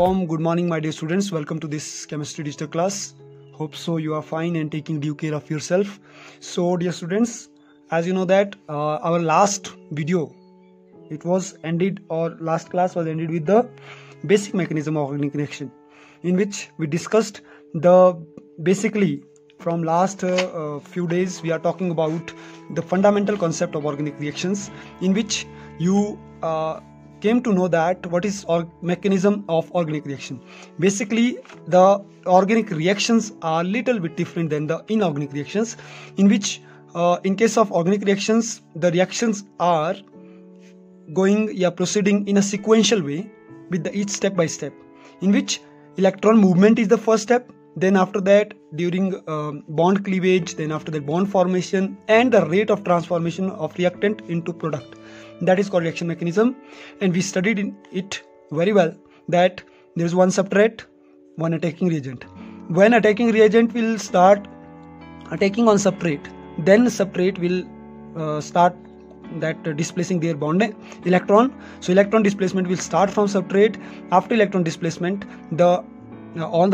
warm good morning, my dear students. Welcome to this chemistry digital class. Hope so you are fine and taking due care of yourself. So dear students, as you know that our last video, it was ended, or last class was ended with the basic mechanism of organic reaction, in which we discussed the basically from last few days we are talking about the fundamental concept of organic reactions, in which you came to know that what is mechanism of organic reaction. Basically, the organic reactions are little bit different than the inorganic reactions, in which in case of organic reactions, the reactions are proceeding in a sequential way with each step by step, in which electron movement is the first step, then after that during bond cleavage, then after that bond formation, and the rate of transformation of reactant into product. That is called reaction mechanism, and we studied it very well that there is one substrate, one attacking reagent. When attacking reagent will start attacking on substrate, then substrate will start that displacing their bond electron. So electron displacement will start from substrate. After electron displacement, on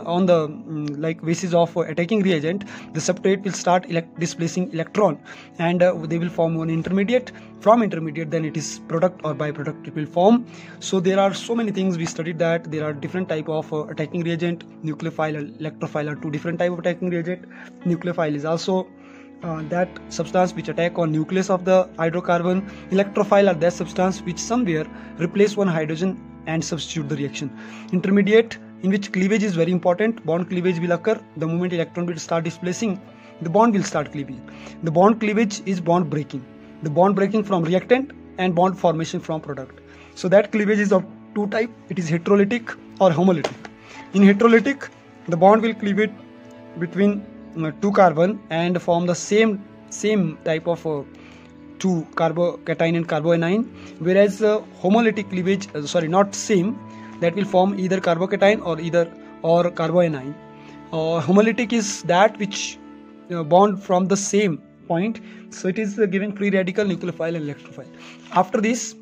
the basis of attacking reagent, the substrate will start displacing electron, and they will form one intermediate. From intermediate, then it is product or byproduct it will form. So there are so many things we studied, that there are different type of attacking reagent. Nucleophile and electrophile are two different type of attacking reagent. Nucleophile is also that substance which attack on nucleus of the hydrocarbon. Electrophile are that substance which somewhere replace one hydrogen and substitute the reaction. Intermediate, in which cleavage is very important. Bond cleavage will occur. The moment electron will start displacing, the bond will start cleaving. The bond cleavage is bond breaking. The bond breaking from reactant and bond formation from product. So that cleavage is of two type. It is heterolytic or homolytic. In heterolytic, the bond will cleave between two carbon and form the same type of two carbocation and carboanion, whereas homolytic cleavage, not same, that will form either carbocation or carboanion. Homolytic is that which bond from the same point, so it is giving free radical, nucleophile and electrophile. After this,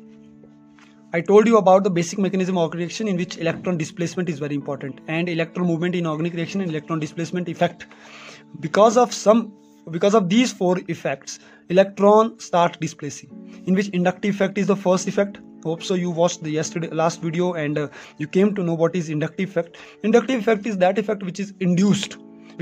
I told you about the basic mechanism of organic reaction, in which electron displacement is very important, and electron movement in organic reaction and electron displacement effect. Because of these four effects, electron start displacing, in which inductive effect is the first effect. Hope so you watched the last video and you came to know what is inductive effect. Inductive effect is that effect which is induced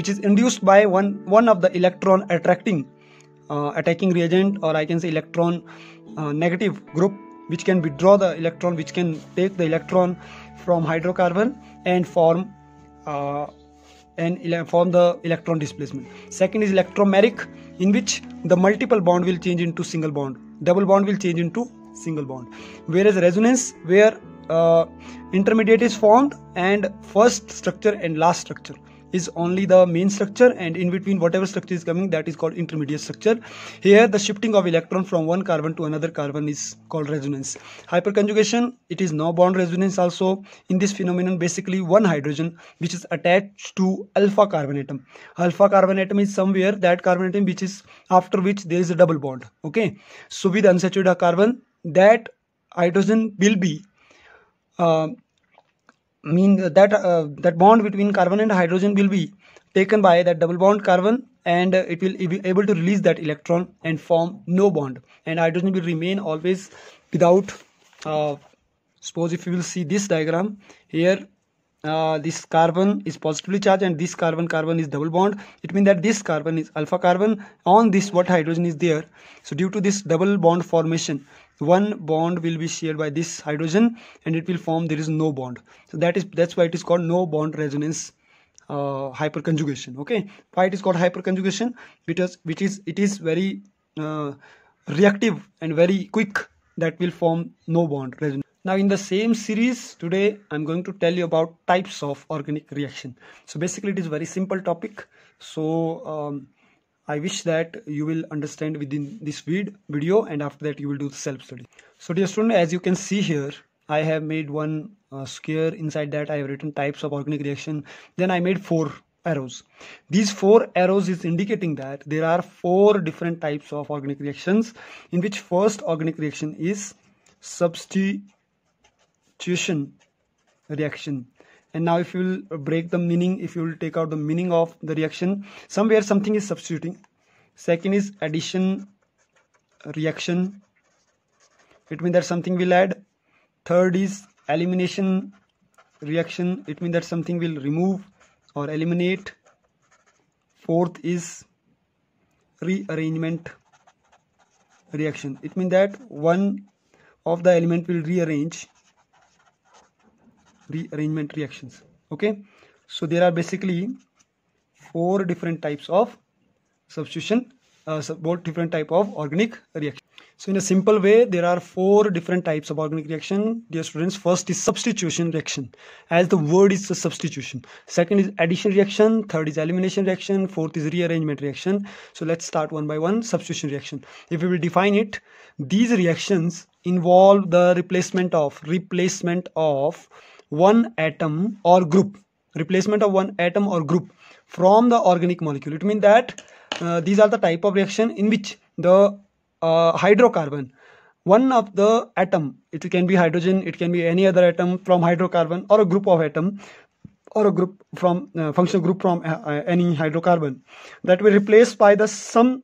by one of the electron attracting attacking reagent, or I can say electron negative group, which can withdraw the electron, which can take the electron from hydrocarbon and form the electron displacement. Second is electromeric, in which the multiple bond will change into single bond, double bond will change into single bond. Whereas resonance, where intermediate is formed and first structure and last structure is only the main structure, and in between whatever structure is coming, that is called intermediate structure. Here the shifting of electron from one carbon to another carbon is called resonance. Hyperconjugation, it is no bond resonance also. In this phenomenon, basically one hydrogen which is attached to alpha carbon atom. Alpha carbon atom is somewhere that carbon atom which is after which there is a double bond. Okay, so with unsaturated carbon, that hydrogen will be that bond between carbon and hydrogen will be taken by that double bond carbon, and it will be able to release that electron and form no bond, and hydrogen will remain always without. Suppose if you will see this diagram here, this carbon is positively charged and this carbon is double bond. It means that this carbon is alpha carbon, on this what hydrogen is there. So due to this double bond formation, one bond will be shared by this hydrogen and it will form, there is no bond. So that's why it is called no bond resonance hyperconjugation. Okay, why it is called hyperconjugation? Because it is very reactive and very quick, that will form no bond resonance. Now in the same series, today I'm going to tell you about types of organic reaction. So basically it is very simple topic. So I wish that you will understand within this video, and after that you will do the self-study. So dear student, as you can see here, I have made one square. Inside that I have written types of organic reaction. Then I made 4 arrows. These 4 arrows is indicating that there are 4 different types of organic reactions, in which first organic reaction is substitution reaction. And now if you will break the meaning, if you will take out the meaning of the reaction, somewhere something is substituting. Second is addition reaction, it means that something will add. Third is elimination reaction, it means that something will remove or eliminate. Fourth is rearrangement reaction, it means that one of the element will rearrangement reactions. Okay, so there are basically 4 different types of substitution, 4 different type of organic reaction. So in a simple way, there are 4 different types of organic reaction, dear students. First is substitution reaction, as the word is a substitution. Second is addition reaction. Third is elimination reaction. Fourth is rearrangement reaction. So let's start one by one. Substitution reaction, if we will define it, these reactions involve the replacement of one atom or group, from the organic molecule. It means that these are the type of reaction in which the hydrocarbon, one of the atom, it can be hydrogen, it can be any other atom from hydrocarbon, or a group of atom, or a group from functional group from any hydrocarbon, that will replaced by the sum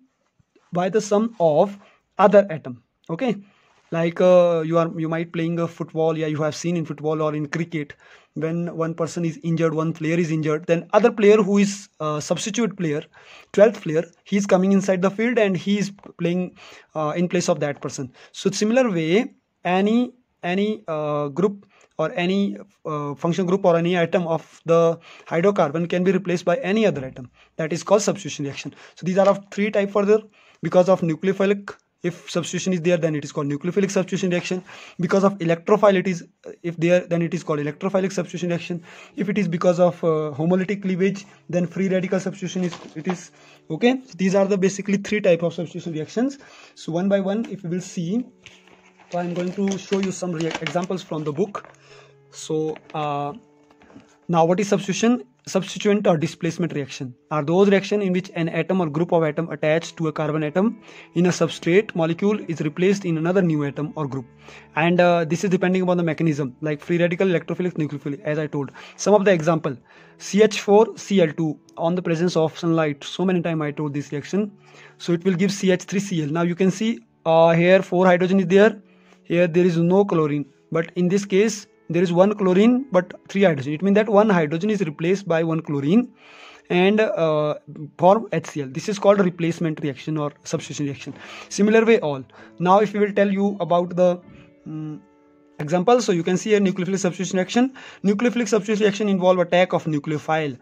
of other atom. Okay, like you might playing a football, you have seen in football or in cricket, when one person is injured, one player is injured, then other player who is substitute player, 12th player, he is coming inside the field and he is playing in place of that person. So similar way, any group or any function group or any atom of the hydrocarbon can be replaced by any other atom. That is called substitution reaction. So these are of 3 type further. Because of nucleophilic, if substitution is there, then it is called nucleophilic substitution reaction. Because of electrophile, it is then it is called electrophilic substitution reaction. If it is because of homolytic cleavage, then free radical substitution is okay. So these are the basically 3 type of substitution reactions. So one by one, if we will see, so I am going to show you some examples from the book. So now what is substitution? Substituent or displacement reaction are those reactions in which an atom or group of atom attached to a carbon atom in a substrate molecule is replaced in another new atom or group, and this is depending upon the mechanism, like free radical, electrophilic, nucleophilic, as I told. Some of the example: CH4Cl2 on the presence of sunlight. So many times I told this reaction. So it will give CH3Cl. Now you can see here 4 hydrogen is there, here there is no chlorine, but in this case there is 1 chlorine but 3 hydrogen. It means that 1 hydrogen is replaced by 1 chlorine and form HCl. This is called replacement reaction or substitution reaction. Similar way all. Now if we will tell you about the example, so you can see a nucleophilic substitution reaction. Nucleophilic substitution reaction involve attack of nucleophile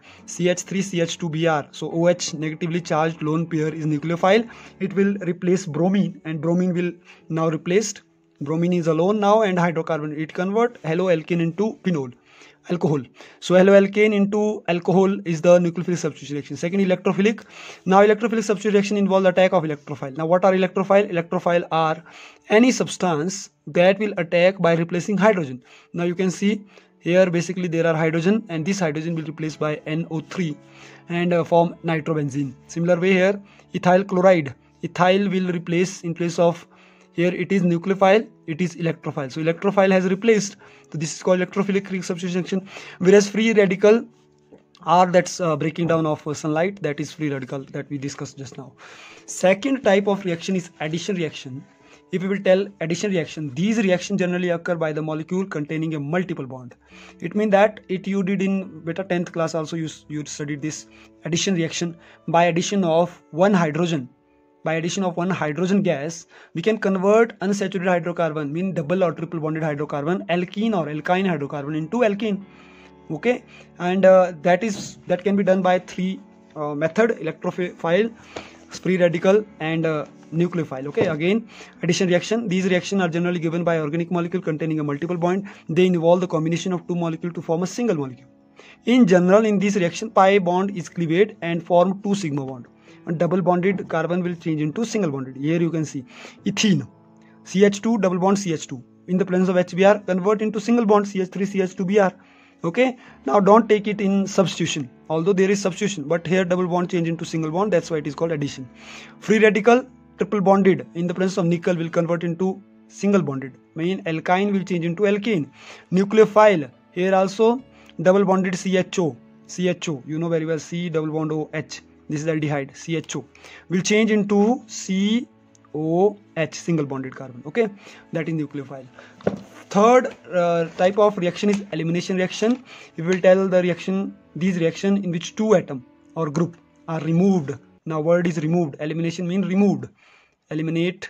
CH3CH2Br. So OH negatively charged lone pair is nucleophile. It will replace bromine, and bromine will now replaced. Bromine is alone now, and hydrocarbon, it convert haloalkane into phenol alcohol. So haloalkane into alcohol is the nucleophilic substitution reaction. Second, electrophilic. Now electrophilic substitution reaction involves attack of electrophile. Now what are electrophile? Electrophile are any substance that will attack by replacing hydrogen. Now you can see here basically there are hydrogen, and this hydrogen will replace by NO3 and form nitrobenzene. Similar way here, ethyl chloride. Ethyl will replace in place of, here it is nucleophile, it is electrophile. So electrophile has replaced. So this is called electrophilic substitution reaction. Whereas free radical are that's breaking down of sunlight, that is free radical that we discussed just now. Second type of reaction is addition reaction. If we will tell addition reaction, these reactions generally occur by the molecule containing a multiple bond. It means that you did in beta 10th class also, you studied this addition reaction. By addition of one hydrogen, by addition of one hydrogen gas, we can convert unsaturated hydrocarbon, mean double or triple bonded hydrocarbon, alkene or alkyne hydrocarbon into alkene. Okay, and that can be done by 3 method: electrophile, free radical, and nucleophile. Okay, again addition reaction. These reactions are generally given by organic molecule containing a multiple bond. They involve the combination of 2 molecules to form a single molecule. In general, in this reaction, pi bond is cleaved and form 2 sigma bond. And double bonded carbon will change into single bonded. Here you can see ethene, CH2 double bond CH2 in the presence of HBr convert into single bond CH3 CH2Br. Okay, now don't take it in substitution, although there is substitution, but here double bond change into single bond, that's why it is called addition. Free radical, triple bonded in the presence of nickel will convert into single bonded, mean alkyne will change into alkane. Nucleophile, Here also double bonded CHO, you know very well, C double bond OH, this is aldehyde, CHO will change into COH, single bonded carbon. Okay, that is nucleophile. Third type of reaction is elimination reaction. We will tell the reaction, these reaction in which two atom or group are removed. Now word is removed. Elimination mean removed. Eliminate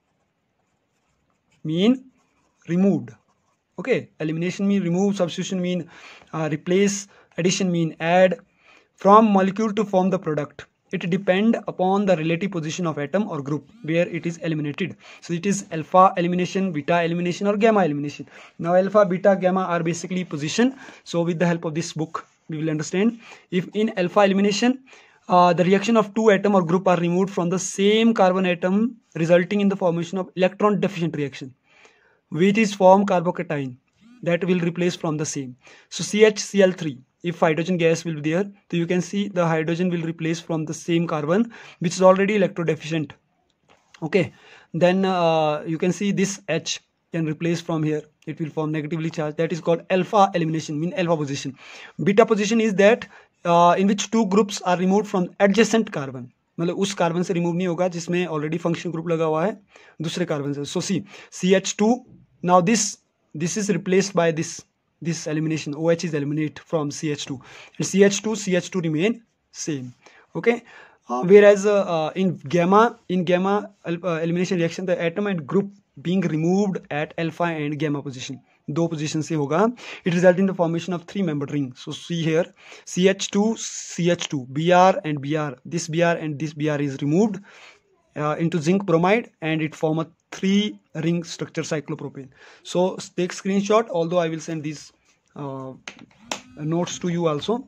mean removed. Okay, elimination mean remove, substitution mean replace, addition mean add. From molecule to form the product, it depend upon the relative position of atom or group where it is eliminated. So it is alpha elimination, beta elimination, or gamma elimination. Now alpha, beta, gamma are basically position. So with the help of this book we will understand. If in alpha elimination the reaction of two atom or group are removed from the same carbon atom, resulting in the formation of electron deficient reaction, which is form carbocation that will replace from the same. So CHCl3, if hydrogen gas will be there, so you can see the hydrogen will replace from the same carbon which is already electrodeficient. Okay, then you can see this H can replace from here, it will form negatively charged. That is called alpha elimination, mean alpha position. Beta position is that in which two groups are removed from adjacent carbon, मतलब उस carbon से remove नहीं होगा जिसमें already function group लगा हुआ है दूसरे कार्बन से. So C CH2, now this is replaced by this elimination. OH is eliminated from CH2 and CH2 remain same. Okay, whereas in gamma elimination reaction, the atom and group being removed at alpha and gamma position, दो position से होगा, it result in the formation of three membered ring. So see here, CH2 Br and Br, this Br and this Br is removed into zinc bromide and it form a 3 ring structure cyclopropane. So take screenshot, although I will send these notes to you also.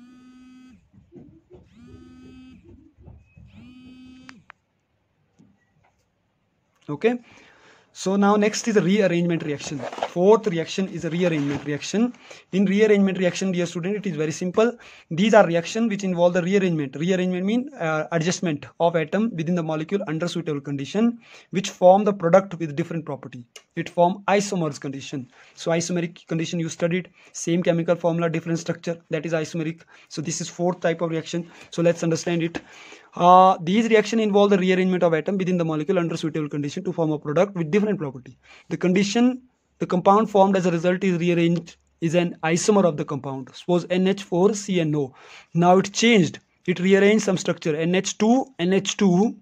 Okay, so now next is a rearrangement reaction. Fourth reaction is a rearrangement reaction. In rearrangement reaction, dear student, it is very simple. These are reactions which involve the rearrangement. Rearrangement means adjustment of atom within the molecule under suitable condition, which form the product with different property. It form isomers condition. So isomeric condition you studied, same chemical formula, different structure, that is isomeric. So this is fourth type of reaction. So let's understand it. These reactions involve the rearrangement of atom within the molecule under suitable condition to form a product with different property. The compound formed as a result is rearranged is an isomer of the compound. Suppose NH4CNO. Now it changed. It rearranged some structure NH2CO.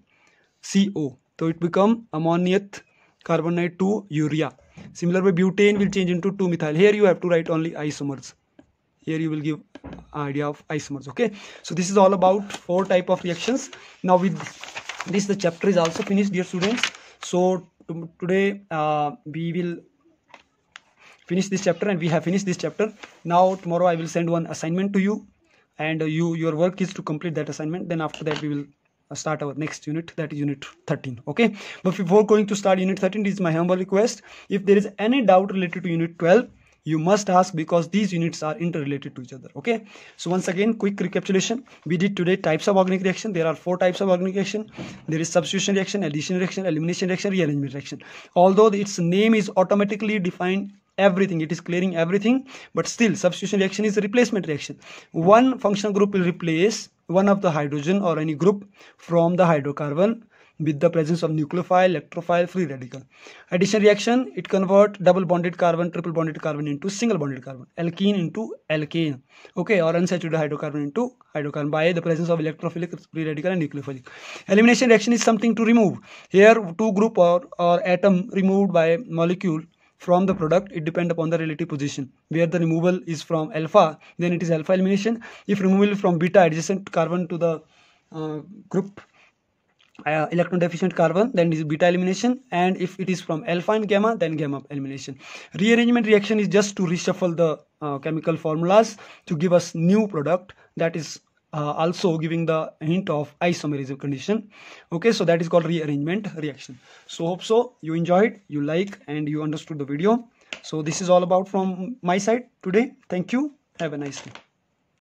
So it become ammonium carbonate to urea. Similar way, butane will change into 2-methyl. Here you have to write only isomers. Here you will give idea of isomers. Okay, so this is all about 4 type of reactions. Now with this the chapter is also finished, dear students. So today we will finish this chapter and we have finished this chapter. Now tomorrow I will send one assignment to you and your work is to complete that assignment. Then after that we will start our next unit, that is unit 13. Okay, but before going to start unit 13, this is my humble request. If there is any doubt related to unit 12, you must ask, because these units are interrelated to each other. Okay, so once again, quick recapitulation. We did today types of organic reaction. There are 4 types of organic reaction. There is substitution reaction, addition reaction, elimination reaction, rearrangement reaction. Although its name is automatically defined everything, it is clearing everything, but still substitution reaction is a replacement reaction. One functional group will replace one of the hydrogen or any group from the hydrocarbon with the presence of nucleophile, electrophile, free radical. Addition reaction, it convert double bonded carbon, triple bonded carbon into single bonded carbon, alkene into alkane, okay, or unsaturated hydrocarbon into hydrocarbon by the presence of electrophilic, free radical and nucleophilic. Elimination reaction is something to remove. Here 2 group or atom removed by molecule from the product, it depends upon the relative position. Where the removal is from alpha, then it is alpha elimination. If removal from beta, adjacent carbon to the group electron deficient carbon, then it is beta elimination, and if it is from alpha and gamma, then gamma elimination. Rearrangement reaction is just to reshuffle the chemical formulas to give us new product, that is also giving the hint of isomerism condition. Okay, so that is called rearrangement reaction. So hope so you enjoyed, you like, and you understood the video. So this is all about from my side today. Thank you. Have a nice day.